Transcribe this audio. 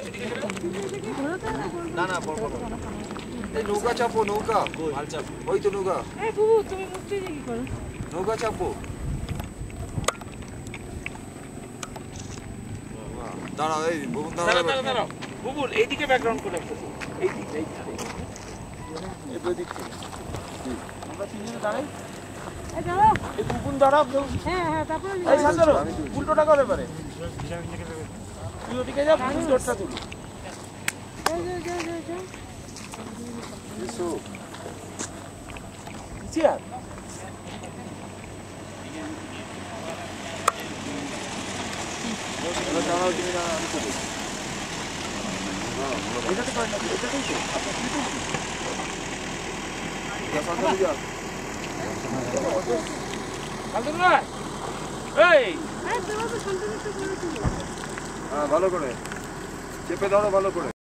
না না পড়বো না। এই নৌকা চাপো, নৌকা মাল চাপো, ওই তো নৌকা। এই বুবু তুমি মুক্তি দিয়ে কি করো? নৌকা চাপো। দাঁড়াও, এই বুবুন দাঁড়াও। দাঁড়াও বুবুল এইদিকে ব্যাকগ্রাউন্ড করে একটা এইদিকে এই দুই দিক থেকে আমরা তিনজনে দাঁড়াই। এই দাঁড়াও। এই বুবুন দাঁড়াও। হ্যাঁ তারপরে এই সাজারো উল্টোটা করে পারে তুই ওদিকে যা বুবুন জোরটা তুল। যা এসো চেয়ার দাঁড়াও, তুমি দাঁড়াও, আমি চলি। এটাতে পারে না এটাতেই তো আপনার কি করছি সামনে যা। আলদুল ভাই এই আরে তুমি তো শান্তনিত করে দিও। হ্যাঁ ভালো করে চেপে ধরো, ভালো করে।